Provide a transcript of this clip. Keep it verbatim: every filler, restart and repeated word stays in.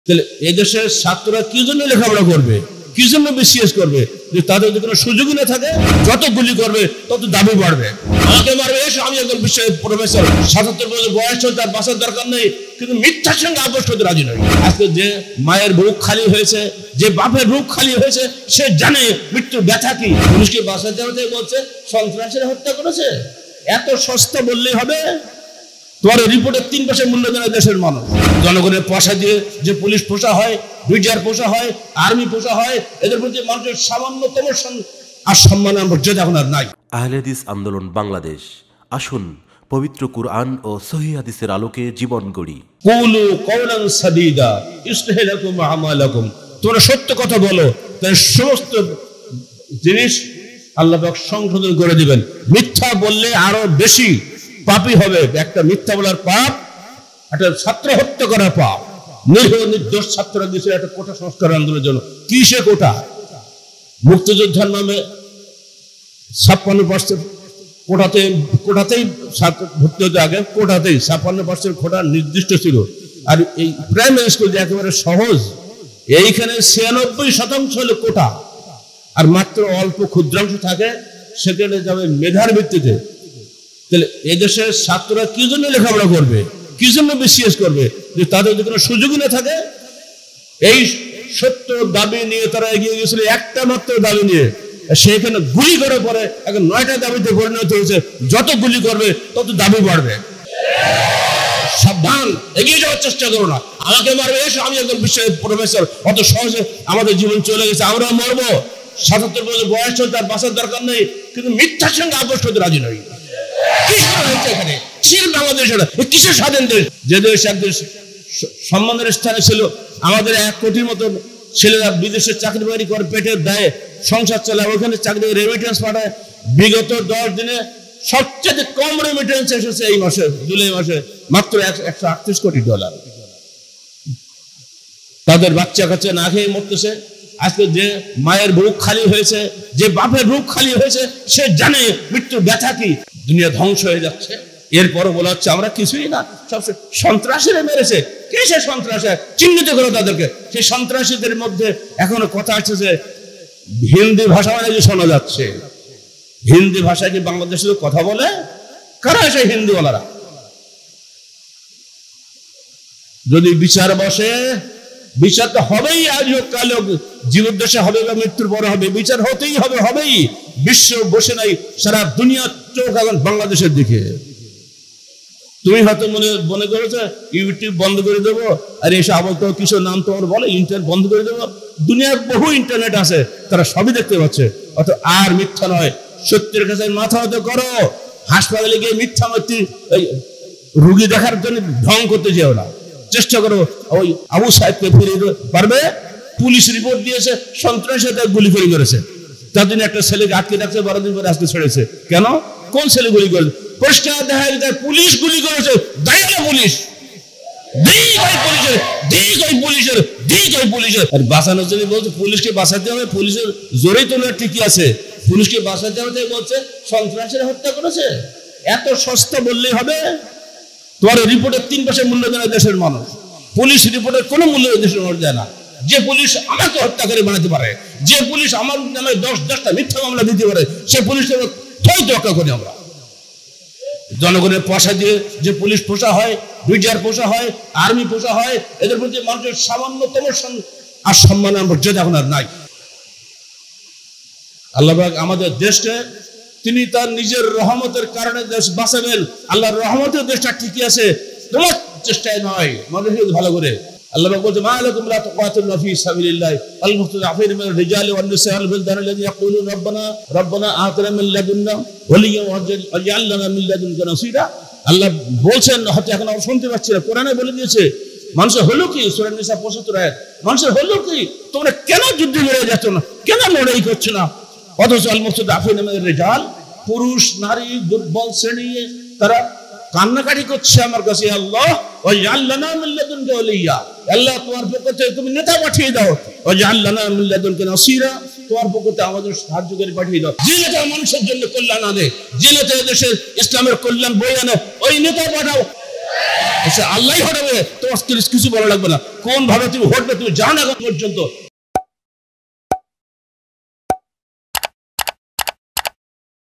তাহলে এই দেশের ছাত্ররা কি জন্য লেখাপড়া করবে, কি জন্য বিসিএস করবে? যে তাদের যদি কোনো সুযোগই না থাকে, যত গুলি করবে তত দাবি বাড়বে। আমাকে মারবে, এসো আমি একজন বিশ্বের প্রফেসর, সাতাত্তর বছর বয়স হল, তার বাঁচার দরকার নেই, কিন্তু মিথ্যার সঙ্গে আপোষ করতে রাজি নয়। আজকে যে মায়ের বুক খালি হয়েছে, যে বাপের বুক খালি হয়েছে, সে জানে মৃত্যুর ব্যথা কি। পুলিশকে বাঁচাতে হতে বলছে সন্ত্রাসীরা হত্যা করেছে। এত সস্তা বললেই হবে? তোমার রিপোর্টের তিন পাশে মূল্য দেয় দেশের মানুষ। জনগণের পয়সা দিয়ে যে পুলিশ পোষা হয়, বিডিআর পোষা হয়, আর্মি পোষা হয়, এদের প্রতি মানুষের সামান্যতম আর সম্মান আর মর্যাদা এখন আর নাই। আহলে হাদিস আন্দোলন বাংলাদেশ, আসুন পবিত্র কুরআন ও সহিহ হাদিসের আলোকে জীবন গড়ি। কুলু কওলান সাদীদা ইসলিহ লাকুম আমালাকুম। তোমরা সত্য কথা বলো, তাই সমস্ত জিনিস আল্লাহ পাক সংশোধন করে দিবেন। মিথ্যা বললে আরো বেশি পাপী হবে। একটা মিথ্যা বলার পাপ, একটা ছাত্র হত্যা করার পাপ। নিরীহ নির্দোষ ছাত্ররা দিয়েছিল একটা কোটা সংস্কার আন্দোলনের জন্য। কি সে কোটা? মুক্তিযোদ্ধার নামে ছাপ্পান্ন পার্সেন্ট কোটাতে কোটাতেই ভর্তি হতে, আগে কোটাতেই ছাপ্পান্ন পার্সেন্ট কোটা নির্দিষ্ট ছিল। আর এই প্রাইমারি স্কুল যে একেবারে সহজ, এইখানে ছিয়ানব্বই শতাংশ হলো কোটা, আর মাত্র অল্প ক্ষুদ্রাংশ থাকে, সেখানে যাবে মেধার ভিত্তিতে। তাহলে এদেশের ছাত্ররা কি জন্য লেখাপড়া করবে, কি জন্য বিসিএস করবে? যে তাদের যদি কোনো সুযোগই না থাকে। এই সত্য দাবি নিয়ে তারা এগিয়ে গিয়েছিল, একটা মাত্র দাবি নিয়ে, সেখানে গুলি করে পরে এখন নয়টা দাবিতে পরিণত হয়েছে। যত গুলি করবে তত দাবি বাড়বে। সাবধান, এগিয়ে যাওয়ার চেষ্টা করো না। আমাকে মারবে, এসো আমি একজন বিশ্বের প্রফেসর। অত সহজে আমাদের জীবন চলে গেছে, আমরা মরবো। সাতাত্তর বছর বয়স হল, তার বাঁচার দরকার নেই, কিন্তু মিথ্যার সঙ্গে আপোষ করতে রাজি নয়। এখানে কিসের বাংলাদেশ? কিসের স্বাধীন দেশ? যে দেশ একদেশ সম্মানের স্থানে ছিল, আমাদের এক কোটির মতো ছেলেরা বিদেশে চাকরি বাকরি করে পেটের দায়ে সংসার চালায়, ওখানে চাকরি রেমিটেন্স পাঠায়। বিগত দশ দিনে সবচেয়ে কম রেমিটেন্স এসেছে এই মাসে, জুলাই মাসে, মাত্র একশো আটত্রিশ কোটি ডলার। তাদের বাচ্চা কাচ্চা না খেয়ে মরতেছে। আজকে যে মায়ের বুক খালি হয়েছে, যে বাপের বুক খালি হয়েছে, সে জানে মৃত্যুর ব্যথা কি। দুনিয়া ধ্বংস হয়ে যাচ্ছে, এরপরও বলা হচ্ছে আমরা কিছুই না, সব সন্ত্রাসীরা মেরেছে। কে সে সন্ত্রাসী? চিহ্নিত করো তাদেরকে। সেই সন্ত্রাসীদের মধ্যে এখনো কথা আছে যে হিন্দি ভাষা মানে যে শোনা যাচ্ছে। হিন্দি ভাষায় কি বাংলাদেশে কথা বলে? কারা সেই হিন্দিওয়ালারা? যদি বিচার বসে, বিচার তো হবেই, আজ হোক কাল হোক, জীবদ্দশা হবে বা মৃত্যুর পরে হবে, বিচার হতেই হবে, হবেই। বিশ্ব বসে নাই, সারা দুনিয়ার চোখ এখন বাংলাদেশের দিকে। তুমি হয়তো মনে মনে করেছো ইউটিউব বন্ধ করে দেবো, আর এসে আবার তো কিছু নাম তোমার বলে ইন্টারনেট বন্ধ করে দেবো। দুনিয়ার বহু ইন্টারনেট আছে, তারা সবই দেখতে পাচ্ছে। অত আর মিথ্যা নয়, সত্যের কাছে মাথা হতে করো। হাসপাতালে গিয়ে মিথ্যা মূর্তি রুগী দেখার জন্য ঢং করতে যেও না। চেষ্টা করো ওই আবু সাহেবকে ফিরিয়ে পারবে। পুলিশ রিপোর্ট দিয়েছে সন্ত্রাসী গুলি করে করেছে, তার জন্য একটা ছেলেকে আটকে রাখছে, বারো দিন পরে আজকে ছেড়েছে। কেন? কোন ছেলে গুলি করেছে? পরিষ্কার দেখা যায় পুলিশ গুলি করেছে। দায়ী পুলিশ, দিক ওই পুলিশের, দিক ওই পুলিশের, দিক ওই পুলিশের। আর বাঁচানোর জন্য বলছে পুলিশকে বাঁচাতে হবে, পুলিশের জোরেই তো ঠিকই আছে। পুলিশকে বাঁচাতে হবে বলছে সন্ত্রাসীরা হত্যা করেছে। এত সস্তা বললেই হবে? তোমার রিপোর্টের তিন পাশে মূল্য দেয় দেশের মানুষ। পুলিশ রিপোর্টের কোনো মূল্য দেশের মানুষ দেয় না। যে পুলিশ আমাকে হত্যা করে বানাতে পারে, যে পুলিশ আমার নামে দশ দশটা মিথ্যা মামলা দিতে পারে, সে পুলিশের থই তোয়াক্কা করি আমরা। জনগণের পয়সা দিয়ে যে পুলিশ পোষা হয়, বিডিআর পোষা হয়, আর্মি পোষা হয়, এদের প্রতি মানুষের সামান্যতম আর সম্মান আর মর্যাদা এখন আর নাই। আল্লাহ পাক আমাদের দেশকে তিনি তার নিজের রহমতের কারণে দেশ বাঁচাবেন। আল্লাহর রহমতের দেশটা ঠিকই আছে, তোমার চেষ্টায় নয়। মানুষ ভালো করে আল্লাহ পাক বলতে মা লাকুম লা তুকাতিলুনা ফি সাবিলিল্লাহ আল মুস্তাযআফিনা মিনার রিজালি ওয়ান নিসা ওয়াল বিলদান আল্লাযীনা ইয়াকুলুনা রাব্বানা রাব্বানা আতিনা মিন লাদুন্না ওয়ালিয়্যান ওয়াজআল লানা মিন লাদুনকা নাসীরা। আল্লাহ বলছেন, হয়তো এখন আমরা শুনতে পাচ্ছি না, কোরআনে বলে দিয়েছে মানুষের হলো কি, সূরা নিসা পঁচাত্তর আয়াত, মানুষের হলো কি? তোমরা কেন যুদ্ধে বেরিয়ে যাচ্ছ না, কেন লড়াই করছো না? অথচ আল মুস্তাযআফিনা মিনার রিজাল, পুরুষ নারী দুর্বল শ্রেণী, তারা কান্নাকাটি করছে আমার কাছে, আল্লাহ ওয়াজআল লানা মিন লাদুনকা ওয়ালিয়্যা, আল্লাহ তোমার পক্ষ থেকে তুমি নেতা পাঠিয়ে দাও। ওয়াজআল লানা মিন লাদুনকা নাসীরা, তোমার পক্ষ থেকে আমাদের সাহায্যকারী পাঠিয়ে দাও। যে নেতা মানুষের জন্য কল্যাণ আনে, যে নেতা দেশের ইসলামের কল্যাণ বয়ে আনে, ওই নেতা পাঠাও। আল্লাহ হটাবে, তোমার কিছু বলা লাগবে না। কোন ভাবে তুমি হটবে তুমি জানো না এখন পর্যন্ত।